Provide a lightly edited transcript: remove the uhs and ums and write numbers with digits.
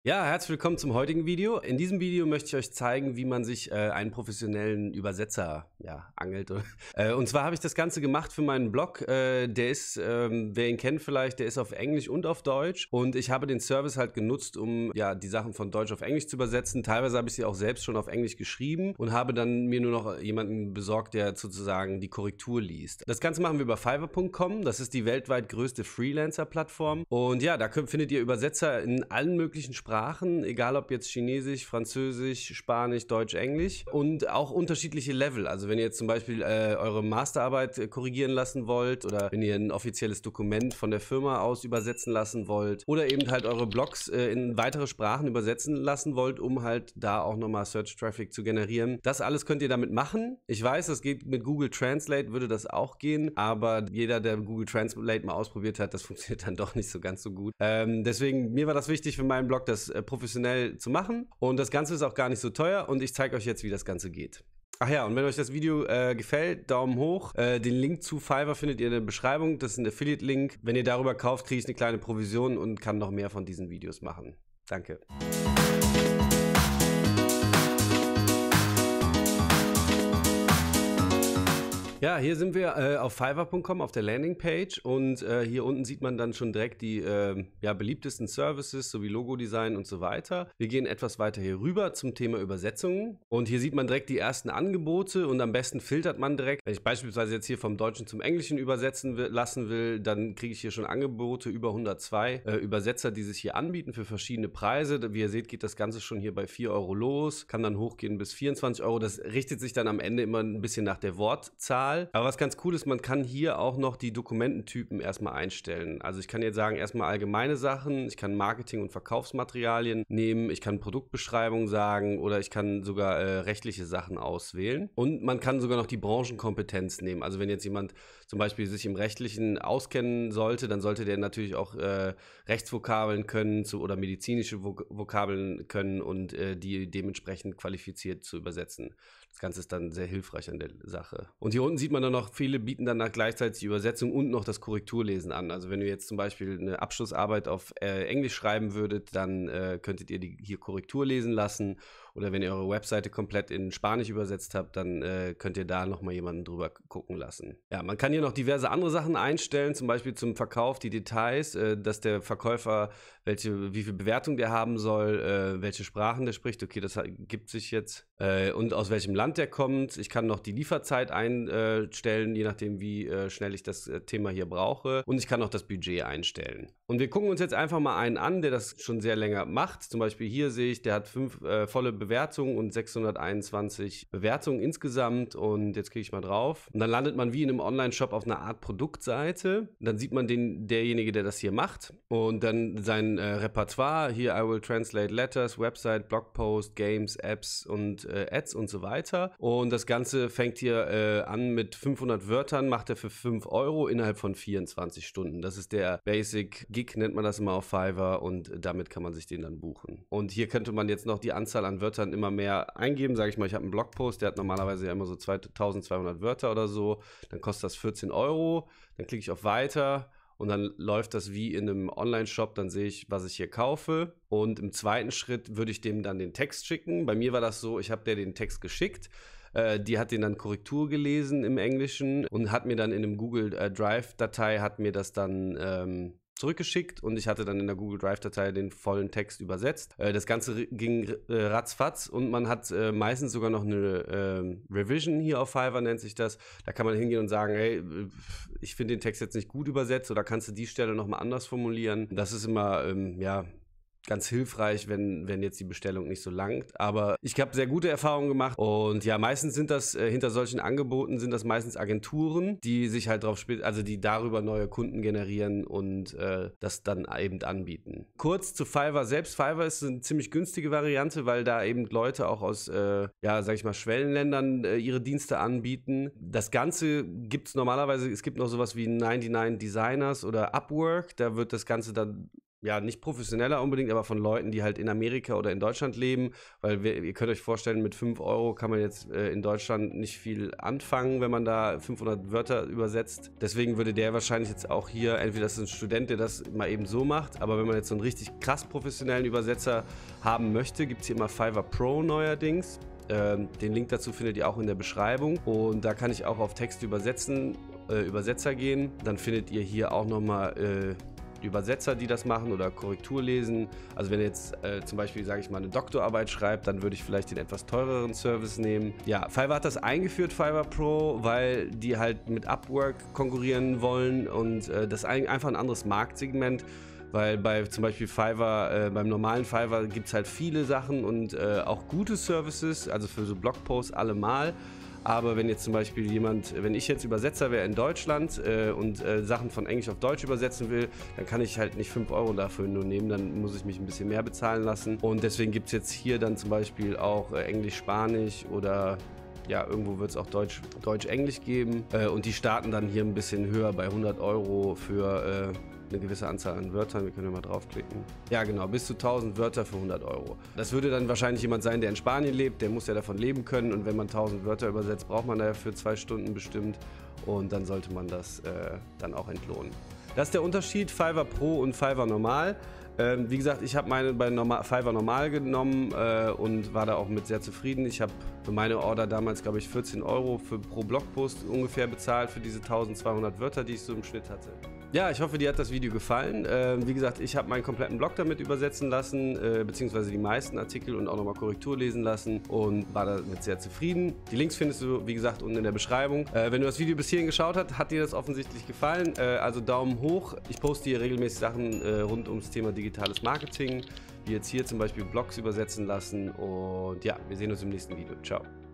Ja, herzlich willkommen zum heutigen Video. In diesem Video möchte ich euch zeigen, wie man sich einen professionellen Übersetzer angelt. Und zwar habe ich das Ganze gemacht für meinen Blog. Der ist, wer ihn kennt vielleicht, der ist auf Englisch und auf Deutsch. Und ich habe den Service halt genutzt, um die Sachen von Deutsch auf Englisch zu übersetzen. Teilweise habe ich sie auch selbst schon auf Englisch geschrieben und habe dann mir nur noch jemanden besorgt, der sozusagen die Korrektur liest. Das Ganze machen wir über Fiverr.com. Das ist die weltweit größte Freelancer-Plattform. Und ja, da findet ihr Übersetzer in allen möglichen Sprachen, egal ob jetzt Chinesisch, Französisch, Spanisch, Deutsch, Englisch und auch unterschiedliche Level. Also wenn ihr jetzt zum Beispiel eure Masterarbeit korrigieren lassen wollt oder wenn ihr ein offizielles Dokument von der Firma aus übersetzen lassen wollt oder eben halt eure Blogs in weitere Sprachen übersetzen lassen wollt, um halt da auch nochmal Search Traffic zu generieren. Das alles könnt ihr damit machen. Ich weiß, das geht mit Google Translate, würde das auch gehen, aber jeder, der Google Translate mal ausprobiert hat, das funktioniert dann doch nicht so ganz so gut. Deswegen, mir war das wichtig für meinen Blog, das professionell zu machen und das Ganze ist auch gar nicht so teuer und ich zeige euch jetzt, wie das Ganze geht. Ach ja, und wenn euch das Video gefällt, Daumen hoch. Den Link zu Fiverr findet ihr in der Beschreibung. Das ist ein Affiliate-Link. Wenn ihr darüber kauft, kriege ich eine kleine Provision und kann noch mehr von diesen Videos machen. Danke. Ja, hier sind wir auf Fiverr.com auf der Landingpage und hier unten sieht man dann schon direkt die beliebtesten Services sowie Logodesign und so weiter. Wir gehen etwas weiter hier rüber zum Thema Übersetzungen und hier sieht man direkt die ersten Angebote und am besten filtert man direkt. Wenn ich beispielsweise jetzt hier vom Deutschen zum Englischen übersetzen lassen will, dann kriege ich hier schon Angebote über 102 Übersetzer, die sich hier anbieten für verschiedene Preise. Wie ihr seht, geht das Ganze schon hier bei 4 Euro los, kann dann hochgehen bis 24 Euro. Das richtet sich dann am Ende immer ein bisschen nach der Wortzahl. Aber was ganz cool ist, man kann hier auch noch die Dokumententypen erstmal einstellen. Also ich kann jetzt sagen, erstmal allgemeine Sachen, ich kann Marketing- und Verkaufsmaterialien nehmen, ich kann Produktbeschreibung sagen oder ich kann sogar rechtliche Sachen auswählen. Und man kann sogar noch die Branchenkompetenz nehmen. Also wenn jetzt jemand zum Beispiel sich im Rechtlichen auskennen sollte, dann sollte der natürlich auch Rechtsvokabeln können oder medizinische Vokabeln können und die dementsprechend qualifiziert zu übersetzen. Das Ganze ist dann sehr hilfreich an der Sache. Und hier unten sieht man dann noch, viele bieten dann gleichzeitig die Übersetzung und noch das Korrekturlesen an. Also wenn ihr jetzt zum Beispiel eine Abschlussarbeit auf Englisch schreiben würdet, dann könntet ihr die hier Korrektur lesen lassen. Oder wenn ihr eure Webseite komplett in Spanisch übersetzt habt, dann könnt ihr da nochmal jemanden drüber gucken lassen. Ja, man kann hier noch diverse andere Sachen einstellen, zum Beispiel zum Verkauf, die Details, dass der Verkäufer, wie viel Bewertung der haben soll, welche Sprachen der spricht. Okay, das gibt sich jetzt. Und aus welchem Land der kommt. Ich kann noch die Lieferzeit einstellen, je nachdem, wie schnell ich das Thema hier brauche. Und ich kann noch das Budget einstellen. Und wir gucken uns jetzt einfach mal einen an, der das schon sehr länger macht. Zum Beispiel hier sehe ich, der hat 5 volle Bewertungen und 621 Bewertungen insgesamt. Und jetzt klicke ich mal drauf. Und dann landet man wie in einem Online-Shop auf einer Art Produktseite. Dann sieht man derjenige, der das hier macht. Und dann sein Repertoire. Hier, I will translate letters, Website, Blogpost, Games, Apps und Ads und so weiter. Und das Ganze fängt hier an mit 500 Wörtern, macht er für 5 Euro innerhalb von 24 Stunden. Das ist der Basic Gig, nennt man das immer auf Fiverr und damit kann man sich den dann buchen. Und hier könnte man jetzt noch die Anzahl an Wörtern immer mehr eingeben. Sage ich mal, ich habe einen Blogpost, der hat normalerweise ja immer so 2200 Wörter oder so. Dann kostet das 14 Euro. Dann klicke ich auf Weiter. Und dann läuft das wie in einem Online-Shop, dann sehe ich, was ich hier kaufe. Und im zweiten Schritt würde ich dem dann den Text schicken. Bei mir war das so, ich habe der den Text geschickt. Die hat den dann Korrektur gelesen im Englischen und hat mir dann in einem Google Drive-Datei, hat mir das dann zurückgeschickt und ich hatte dann in der Google Drive-Datei den vollen Text übersetzt. Das Ganze ging ratzfatz und man hat meistens sogar noch eine Revision hier auf Fiverr, nennt sich das. Da kann man hingehen und sagen, hey, ich finde den Text jetzt nicht gut übersetzt oder kannst du die Stelle nochmal anders formulieren. Das ist immer, ganz hilfreich, wenn jetzt die Bestellung nicht so langt. Aber ich habe sehr gute Erfahrungen gemacht und ja, meistens sind das, hinter solchen Angeboten sind das meistens Agenturen, die sich halt die darüber neue Kunden generieren und das dann eben anbieten. Kurz zu Fiverr selbst. Fiverr ist eine ziemlich günstige Variante, weil da eben Leute auch aus, sag ich mal, Schwellenländern ihre Dienste anbieten. Das Ganze gibt es normalerweise, es gibt noch sowas wie 99 Designers oder Upwork, da wird das Ganze dann ja, nicht professioneller unbedingt, aber von Leuten, die halt in Amerika oder in Deutschland leben, weil ihr könnt euch vorstellen, mit 5 Euro kann man jetzt in Deutschland nicht viel anfangen, wenn man da 500 Wörter übersetzt. Deswegen würde der wahrscheinlich jetzt auch hier, entweder das ist ein Student, der das mal eben so macht, aber wenn man jetzt so einen richtig krass professionellen Übersetzer haben möchte, gibt es hier immer Fiverr Pro neuerdings. Den Link dazu findet ihr auch in der Beschreibung und da kann ich auch auf Texte übersetzen, Übersetzer gehen. Dann findet ihr hier auch nochmal die Übersetzer, die das machen oder Korrektur lesen. Also wenn ihr jetzt zum Beispiel, sage ich mal, eine Doktorarbeit schreibt, dann würde ich vielleicht den etwas teureren Service nehmen. Ja, Fiverr hat das eingeführt, Fiverr Pro, weil die halt mit Upwork konkurrieren wollen und das ist einfach ein anderes Marktsegment. Weil bei zum Beispiel Fiverr, beim normalen Fiverr gibt es halt viele Sachen und auch gute Services, also für so Blogposts allemal. Aber wenn jetzt zum Beispiel wenn ich jetzt Übersetzer wäre in Deutschland und Sachen von Englisch auf Deutsch übersetzen will, dann kann ich halt nicht 5 Euro dafür nur nehmen, dann muss ich mich ein bisschen mehr bezahlen lassen. Und deswegen gibt es jetzt hier dann zum Beispiel auch Englisch, Spanisch oder ja, irgendwo wird es auch Deutsch-Englisch geben. Und die starten dann hier ein bisschen höher bei 100 Euro für eine gewisse Anzahl an Wörtern. Wir können ja mal draufklicken. Ja, genau, bis zu 1000 Wörter für 100 Euro. Das würde dann wahrscheinlich jemand sein, der in Spanien lebt, der muss ja davon leben können und wenn man 1000 Wörter übersetzt, braucht man da für 2 Stunden bestimmt und dann sollte man das dann auch entlohnen. Das ist der Unterschied, Fiverr Pro und Fiverr Normal. Wie gesagt, ich habe meine bei Fiverr Normal genommen und war da auch mit sehr zufrieden. Ich habe für meine Order damals, glaube ich, 14 Euro pro Blogpost ungefähr bezahlt für diese 1200 Wörter, die ich so im Schnitt hatte. Ja, ich hoffe, dir hat das Video gefallen. Wie gesagt, ich habe meinen kompletten Blog damit übersetzen lassen, beziehungsweise die meisten Artikel und auch nochmal Korrektur lesen lassen und war damit sehr zufrieden. Die Links findest du, wie gesagt, unten in der Beschreibung. Wenn du das Video bis hierhin geschaut hast, hat dir das offensichtlich gefallen. Also Daumen hoch. Ich poste hier regelmäßig Sachen rund ums Thema digitales Marketing, wie jetzt hier zum Beispiel Blogs übersetzen lassen. Und ja, wir sehen uns im nächsten Video. Ciao.